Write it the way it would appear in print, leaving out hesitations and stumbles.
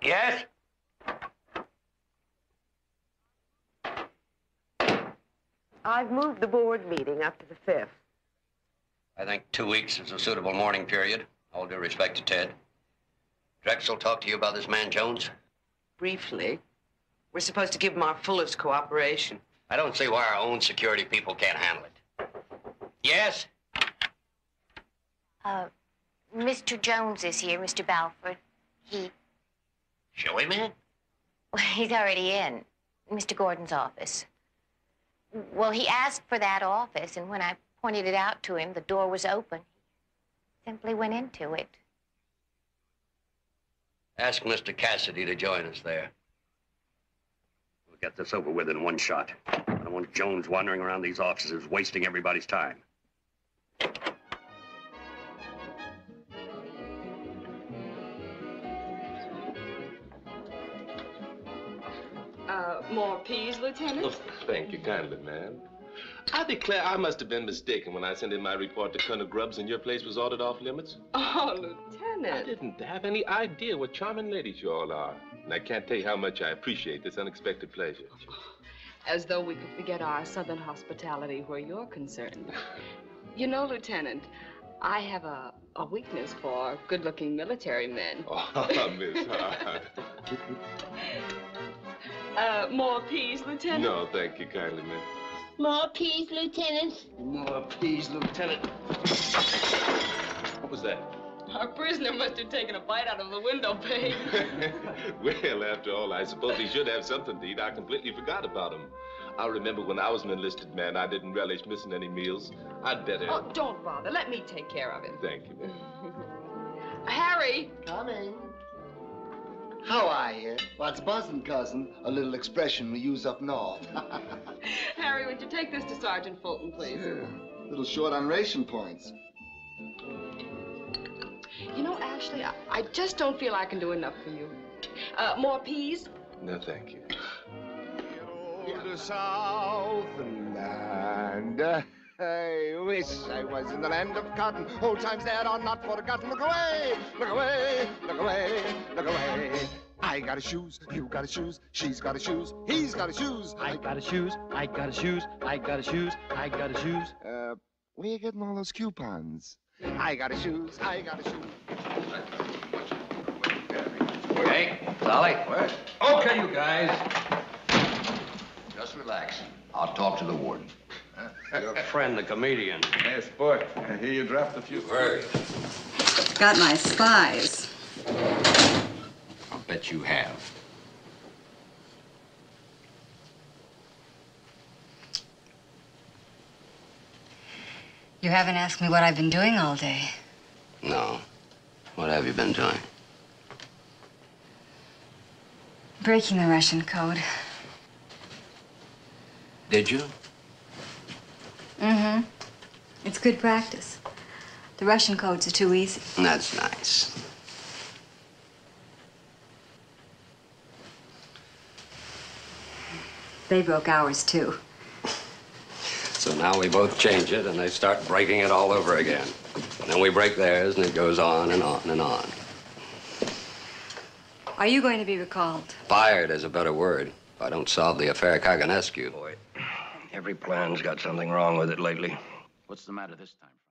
Yes? I've moved the board meeting up to the 5th. I think 2 weeks is a suitable mourning period. All due respect to Ted. Drexel talked to you about this man, Jones? Briefly. We're supposed to give him our fullest cooperation. I don't see why our own security people can't handle it. Yes? Mr. Jones is here, Mr. Balford. Show him in. Well, he's already in Mr. Gordon's office. Well, he asked for that office, and when I pointed it out to him, the door was open. He simply went into it. Ask Mr. Cassidy to join us there. We'll get this over with in one shot. I don't want Jones wandering around these offices wasting everybody's time. More peas, Lieutenant? Oh, thank you kindly, ma'am. I declare I must have been mistaken when I sent in my report to Colonel Grubbs and your place was ordered off limits. Oh, Lieutenant. I didn't have any idea what charming ladies you all are. And I can't tell you how much I appreciate this unexpected pleasure. As though we could forget our southern hospitality where you're concerned. You know, Lieutenant, I have a weakness for good-looking military men. Oh, Miss Hart. More peas, Lieutenant? No, thank you kindly, ma'am. More peas, Lieutenant? More peas, Lieutenant. What was that? Our prisoner must have taken a bite out of the window pane. Well, after all, I suppose he should have something to eat. I completely forgot about him. I remember when I was an enlisted man, I didn't relish missing any meals. I'd better... Oh, don't bother. Let me take care of him. Thank you, ma'am. Harry! Coming. How are you? What's buzzing, cousin? A little expression we use up north. Harry, would you take this to Sergeant Fulton, please? Sure. A little short on ration points. You know, Ashley, I just don't feel I can do enough for you. More peas? No, thank you. The Southland. I wish I was in the land of cotton. Old times there are not forgotten. Look away, look away, look away, look away. I got a shoes, you got a shoes, she's got a shoes, he's got a shoes. I got a shoes, I got a shoes, I got a shoes, I got a shoes. Where you getting all those coupons? I got a shoes, I got a shoes. Okay, Solly. What? Okay, you guys. Just relax. I'll talk to the warden. Your friend, the comedian. Hey, sport. I hear you dropped a few. Heard. Got my spies. I'll bet you have. You haven't asked me what I've been doing all day. No. What have you been doing? Breaking the Russian code. Did you? Mm-hmm. It's good practice. The Russian codes are too easy. That's nice. They broke ours, too. So now we both change it, and they start breaking it all over again. And then we break theirs, and it goes on and on and on. Are you going to be recalled? Fired is a better word. If I don't solve the affair Kaganescu. Boy, every plan's got something wrong with it lately. What's the matter this time?